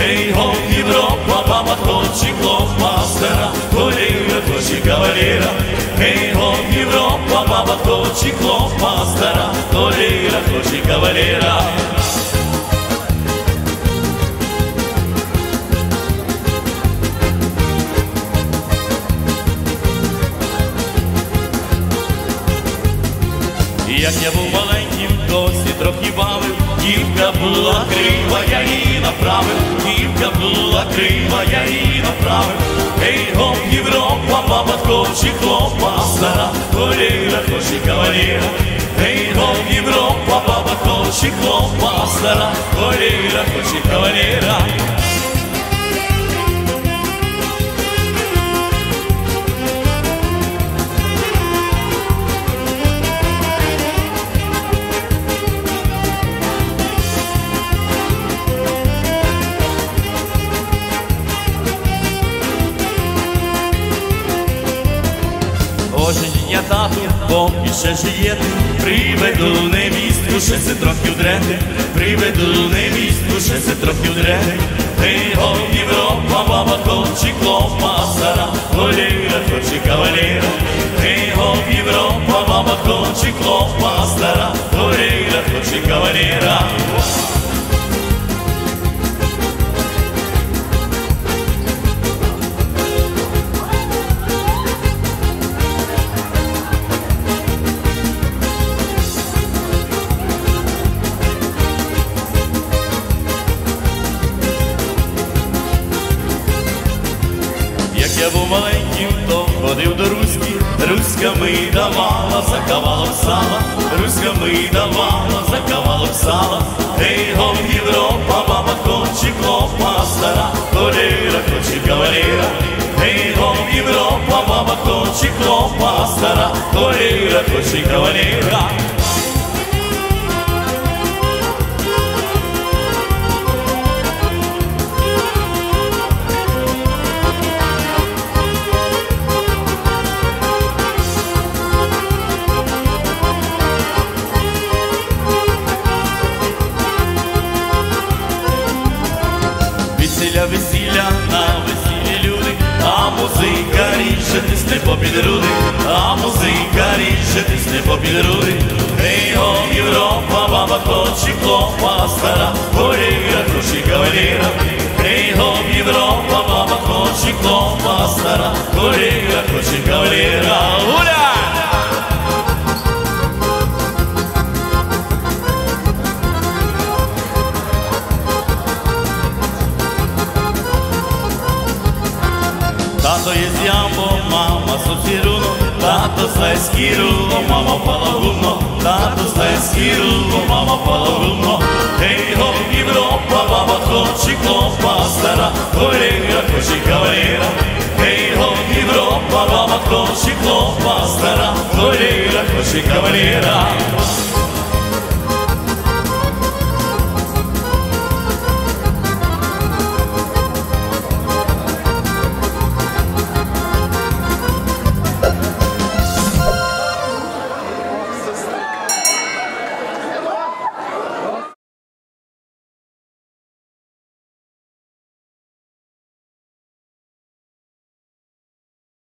Ей, го, Європа, баба хоче клоп-мастера, коліра хоче кавалера. Ей, го, Європа, баба хоче клоп-мастера, коліра хоче кавалера. Як я був маленьким, досі трохи бавив, дівка була крива, я її направив, дівка була крива, я її направив. Ей, го, Європа, баба хоче клоп-мастера, коліра хоче кавалера. Ей, го, Європа, баба хоче клоп-мастера, коліра хоче кавалера. Оженіння тату, поки ще жиєте, приведу невістку, ще се трохи вдрете, приведу невістку, ще се трохи вдрете. Ей, го, Європа, баба хоче клоп-мастера, коліра хоче кавалера. Ей, го, Європа, баба хоче клоп-мастера, коліра хоче кавалера. Як я був маленьким, то ходив до Руськи, Руська ми давала за кавалок сала, Руська ми давала за кавалок сала. Ей, го, Європа, баба хоче клоп-мастера, коліра хоче кавалера. Ей, го, Європа, баба хоче клоп-мастера, коліра хоче кавалера. Весілля, на весіллі люди, а музика ріже тисне попід груди, а музика ріже тисне попід груди. Ей, го, Європа, баба хоче клоп-мастера, коліра хоче кавалера. Ей, го, Європа, баба хоче клоп-мастера, коліра хоче кавалера. Уля! Тато є з'ямбо, мама соціруно, тато знає скіруло, мама палагумно, тато знає скіруло, мама палагумно. Ей, го, Європа, баба хоче клоп-мастера, коліра хоче кавалера. Ей, го, Європа, баба хоче клоп-мастера, коліра хоче кавалера.